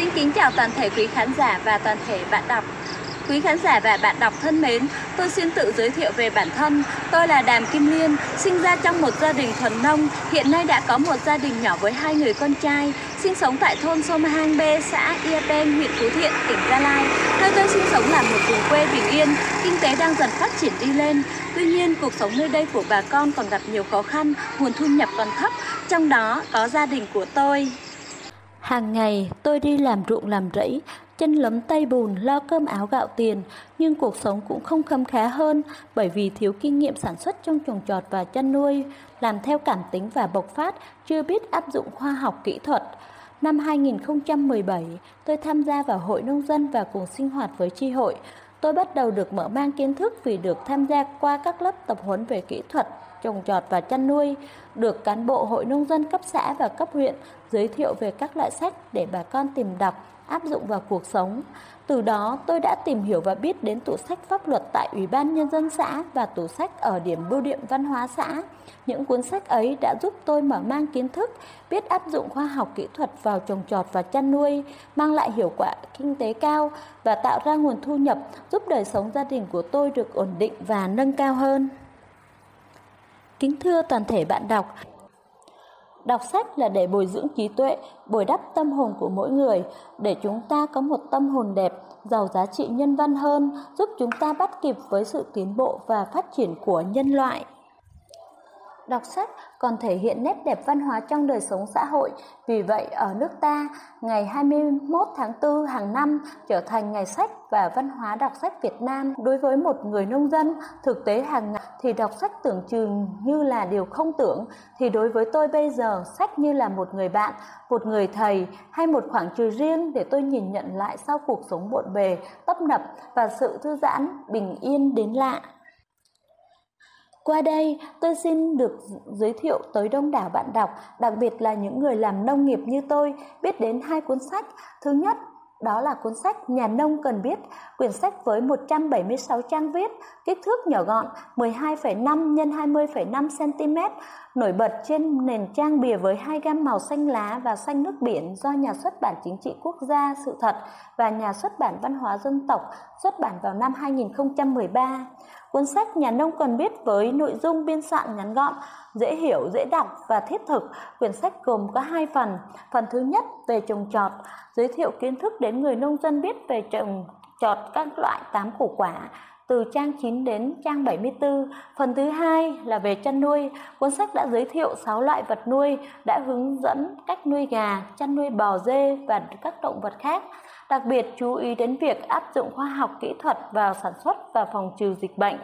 Xin kính chào toàn thể quý khán giả và toàn thể bạn đọc. Quý khán giả và bạn đọc thân mến, tôi xin tự giới thiệu về bản thân. Tôi là Đàm Kim Liên, sinh ra trong một gia đình thuần nông, hiện nay đã có một gia đình nhỏ với 2 người con trai, sinh sống tại thôn Sôm Hang B, xã Ia Peng, huyện Phú Thiện, tỉnh Gia Lai. Nơi tôi sinh sống là một vùng quê bình yên, kinh tế đang dần phát triển đi lên. Tuy nhiên, cuộc sống nơi đây của bà con còn gặp nhiều khó khăn, nguồn thu nhập còn thấp, trong đó có gia đình của tôi. Hàng ngày tôi đi làm ruộng làm rẫy, chân lấm tay bùn lo cơm áo gạo tiền, nhưng cuộc sống cũng không khấm khá hơn bởi vì thiếu kinh nghiệm sản xuất trong trồng trọt và chăn nuôi, làm theo cảm tính và bộc phát, chưa biết áp dụng khoa học kỹ thuật. Năm 2017, tôi tham gia vào hội nông dân và cùng sinh hoạt với chi hội. Tôi bắt đầu được mở mang kiến thức vì được tham gia qua các lớp tập huấn về kỹ thuật trồng trọt và chăn nuôi, được cán bộ hội nông dân cấp xã và cấp huyện giới thiệu về các loại sách để bà con tìm đọc, áp dụng vào cuộc sống. Từ đó tôi đã tìm hiểu và biết đến tủ sách pháp luật tại Ủy ban Nhân dân xã và tủ sách ở điểm bưu điện văn hóa xã. Những cuốn sách ấy đã giúp tôi mở mang kiến thức, biết áp dụng khoa học kỹ thuật vào trồng trọt và chăn nuôi, mang lại hiệu quả kinh tế cao và tạo ra nguồn thu nhập, giúp đời sống gia đình của tôi được ổn định và nâng cao hơn. Kính thưa toàn thể bạn đọc, đọc sách là để bồi dưỡng trí tuệ, bồi đắp tâm hồn của mỗi người, để chúng ta có một tâm hồn đẹp, giàu giá trị nhân văn hơn, giúp chúng ta bắt kịp với sự tiến bộ và phát triển của nhân loại. Đọc sách còn thể hiện nét đẹp văn hóa trong đời sống xã hội. Vì vậy, ở nước ta, ngày 21 tháng 4 hàng năm trở thành ngày sách và văn hóa đọc sách Việt Nam. Đối với một người nông dân, thực tế hàng ngày thì đọc sách tưởng chừng như là điều không tưởng, thì đối với tôi bây giờ, sách như là một người bạn, một người thầy hay một khoảng trời riêng để tôi nhìn nhận lại sau cuộc sống bộn bề, tấp nập và sự thư giãn, bình yên đến lạ. Qua đây, tôi xin được giới thiệu tới đông đảo bạn đọc, đặc biệt là những người làm nông nghiệp như tôi, biết đến 2 cuốn sách. Thứ nhất, đó là cuốn sách Nhà nông cần biết, quyển sách với 176 trang viết, kích thước nhỏ gọn 12,5 x 20,5 cm, nổi bật trên nền trang bìa với 2 gam màu xanh lá và xanh nước biển do Nhà xuất bản Chính trị Quốc gia Sự thật và Nhà xuất bản Văn hóa Dân tộc xuất bản vào năm 2013. Cuốn sách Nhà nông cần biết với nội dung biên soạn ngắn gọn, dễ hiểu, dễ đọc và thiết thực. Quyển sách gồm có 2 phần. Phần thứ nhất về trồng trọt, giới thiệu kiến thức đến người nông dân biết về trồng trọt các loại 8 củ quả, từ trang 9 đến trang 74. Phần thứ hai là về chăn nuôi. Cuốn sách đã giới thiệu 6 loại vật nuôi, đã hướng dẫn cách nuôi gà, chăn nuôi bò dê và các động vật khác. Đặc biệt chú ý đến việc áp dụng khoa học kỹ thuật vào sản xuất và phòng trừ dịch bệnh.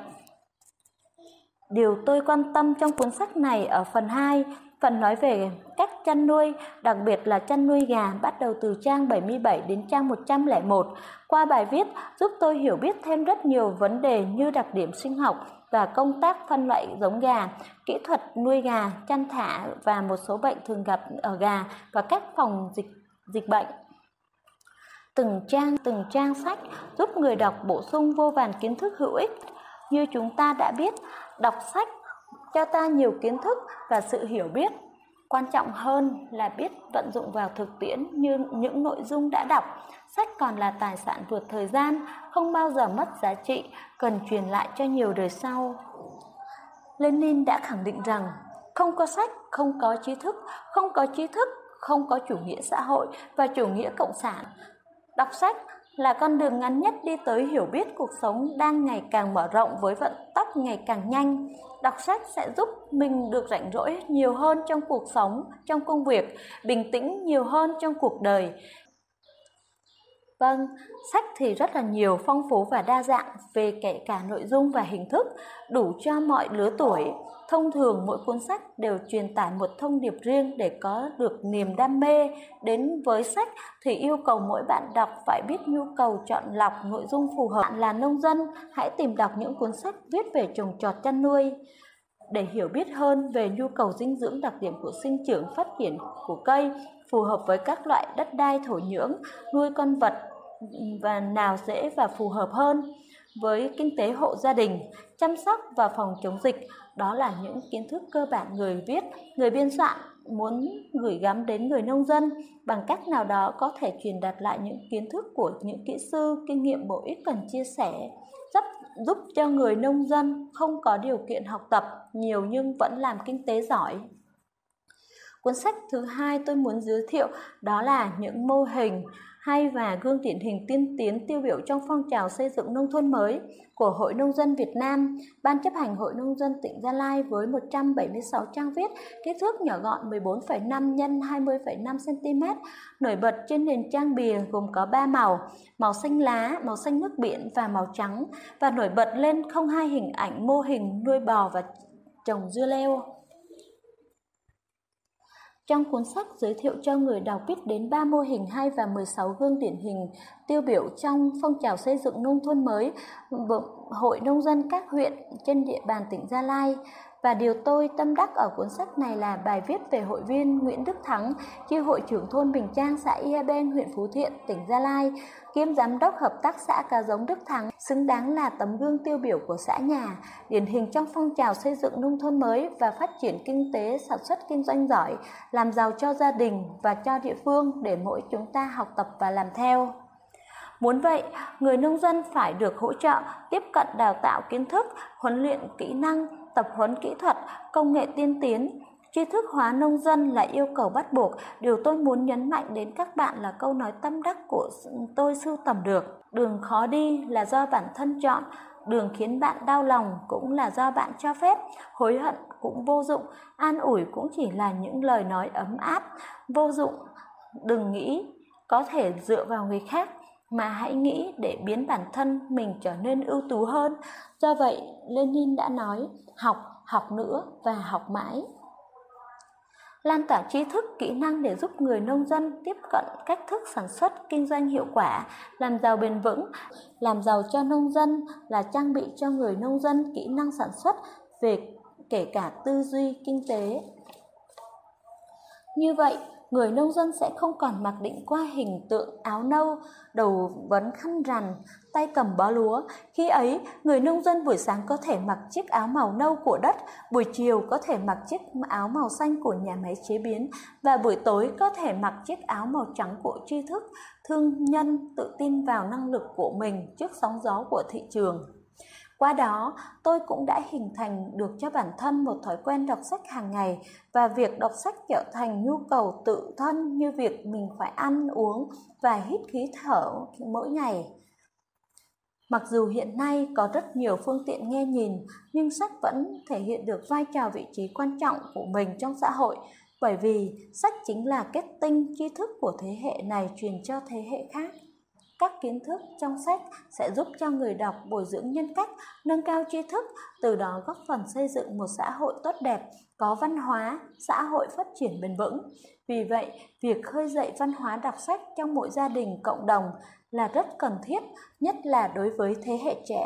Điều tôi quan tâm trong cuốn sách này ở phần 2, phần nói về cách chăn nuôi, đặc biệt là chăn nuôi gà, bắt đầu từ trang 77 đến trang 101. Qua bài viết giúp tôi hiểu biết thêm rất nhiều vấn đề như đặc điểm sinh học và công tác phân loại giống gà, kỹ thuật nuôi gà, chăn thả và một số bệnh thường gặp ở gà và cách phòng dịch bệnh. Từng trang sách giúp người đọc bổ sung vô vàn kiến thức hữu ích. Như chúng ta đã biết, đọc sách cho ta nhiều kiến thức và sự hiểu biết. Quan trọng hơn là biết vận dụng vào thực tiễn như những nội dung đã đọc. Sách còn là tài sản vượt thời gian, không bao giờ mất giá trị, cần truyền lại cho nhiều đời sau. Lenin đã khẳng định rằng, không có sách, không có trí thức, không có trí thức, không có chủ nghĩa xã hội và chủ nghĩa cộng sản. Đọc sách là con đường ngắn nhất đi tới hiểu biết cuộc sống đang ngày càng mở rộng với vận tốc ngày càng nhanh. Đọc sách sẽ giúp mình được rảnh rỗi nhiều hơn trong cuộc sống, trong công việc, bình tĩnh nhiều hơn trong cuộc đời. Vâng, sách thì rất là nhiều, phong phú và đa dạng về kể cả nội dung và hình thức, đủ cho mọi lứa tuổi. Thông thường mỗi cuốn sách đều truyền tải một thông điệp riêng để có được niềm đam mê. Đến với sách thì yêu cầu mỗi bạn đọc phải biết nhu cầu chọn lọc nội dung phù hợp. Bạn là nông dân, hãy tìm đọc những cuốn sách viết về trồng trọt chăn nuôi để hiểu biết hơn về nhu cầu dinh dưỡng, đặc điểm của sinh trưởng, phát triển của cây, phù hợp với các loại đất đai, thổ nhưỡng, nuôi con vật và nào dễ và phù hợp hơn với kinh tế hộ gia đình, chăm sóc và phòng chống dịch. Đó là những kiến thức cơ bản người viết, người biên soạn muốn gửi gắm đến người nông dân bằng cách nào đó có thể truyền đạt lại những kiến thức của những kỹ sư, kinh nghiệm bổ ích cần chia sẻ, giúp cho người nông dân không có điều kiện học tập nhiều nhưng vẫn làm kinh tế giỏi. Cuốn sách thứ hai tôi muốn giới thiệu đó là những mô hình hay và gương điển hình tiên tiến tiêu biểu trong phong trào xây dựng nông thôn mới của Hội Nông dân Việt Nam, Ban chấp hành Hội Nông dân tỉnh Gia Lai với 176 trang viết, kích thước nhỏ gọn 14,5 x 20,5 cm, nổi bật trên nền trang bìa gồm có 3 màu, màu xanh lá, màu xanh nước biển và màu trắng, và nổi bật lên không hai hình ảnh mô hình nuôi bò và trồng dưa leo. Trong cuốn sách giới thiệu cho người đọc biết đến 3 mô hình hay và 16 gương điển hình tiêu biểu trong phong trào xây dựng nông thôn mới Hội Nông dân các huyện trên địa bàn tỉnh Gia Lai. Và điều tôi tâm đắc ở cuốn sách này là bài viết về hội viên Nguyễn Đức Thắng, chi hội trưởng thôn Bình Trang, xã Ia Ben, huyện Phú Thiện, tỉnh Gia Lai, kiêm giám đốc hợp tác xã cá giống Đức Thắng, xứng đáng là tấm gương tiêu biểu của xã nhà, điển hình trong phong trào xây dựng nông thôn mới và phát triển kinh tế sản xuất kinh doanh giỏi, làm giàu cho gia đình và cho địa phương để mỗi chúng ta học tập và làm theo. Muốn vậy, người nông dân phải được hỗ trợ, tiếp cận đào tạo kiến thức, huấn luyện kỹ năng, tập huấn kỹ thuật, công nghệ tiên tiến. Tri thức hóa nông dân là yêu cầu bắt buộc. Điều tôi muốn nhấn mạnh đến các bạn là câu nói tâm đắc của tôi sưu tầm được. Đường khó đi là do bản thân chọn, đường khiến bạn đau lòng cũng là do bạn cho phép, hối hận cũng vô dụng, an ủi cũng chỉ là những lời nói ấm áp, vô dụng. Đừng nghĩ có thể dựa vào người khác, mà hãy nghĩ để biến bản thân mình trở nên ưu tú hơn. Do vậy, Lenin đã nói, học nữa và học mãi. Lan tỏa tri thức, kỹ năng để giúp người nông dân tiếp cận cách thức sản xuất, kinh doanh hiệu quả, làm giàu bền vững. Làm giàu cho nông dân là trang bị cho người nông dân kỹ năng sản xuất về kể cả tư duy kinh tế. Như vậy, người nông dân sẽ không còn mặc định qua hình tượng áo nâu, đầu vấn khăn rằn, tay cầm bó lúa. Khi ấy, người nông dân buổi sáng có thể mặc chiếc áo màu nâu của đất, buổi chiều có thể mặc chiếc áo màu xanh của nhà máy chế biến, và buổi tối có thể mặc chiếc áo màu trắng của tri thức, thương nhân tự tin vào năng lực của mình trước sóng gió của thị trường. Qua đó, tôi cũng đã hình thành được cho bản thân một thói quen đọc sách hàng ngày, và việc đọc sách trở thành nhu cầu tự thân như việc mình phải ăn uống và hít khí thở mỗi ngày. Mặc dù hiện nay có rất nhiều phương tiện nghe nhìn, nhưng sách vẫn thể hiện được vai trò vị trí quan trọng của mình trong xã hội, bởi vì sách chính là kết tinh tri thức của thế hệ này truyền cho thế hệ khác. Các kiến thức trong sách sẽ giúp cho người đọc bồi dưỡng nhân cách, nâng cao tri thức, từ đó góp phần xây dựng một xã hội tốt đẹp, có văn hóa, xã hội phát triển bền vững. Vì vậy, việc khơi dậy văn hóa đọc sách trong mỗi gia đình, cộng đồng là rất cần thiết, nhất là đối với thế hệ trẻ.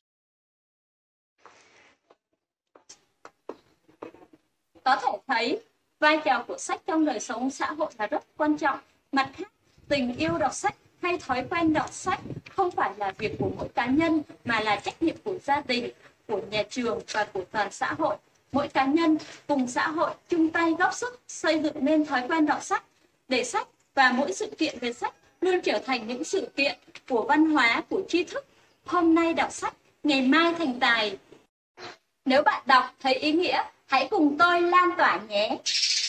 Có thể thấy, vai trò của sách trong đời sống xã hội là rất quan trọng. Mặt khác, tình yêu đọc sách hay thói quen đọc sách không phải là việc của mỗi cá nhân, mà là trách nhiệm của gia đình, của nhà trường và của toàn xã hội. Mỗi cá nhân cùng xã hội chung tay góp sức xây dựng nên thói quen đọc sách, để sách và mỗi sự kiện về sách luôn trở thành những sự kiện của văn hóa, của tri thức. Hôm nay đọc sách, ngày mai thành tài. Nếu bạn đọc thấy ý nghĩa, hãy cùng tôi lan tỏa nhé!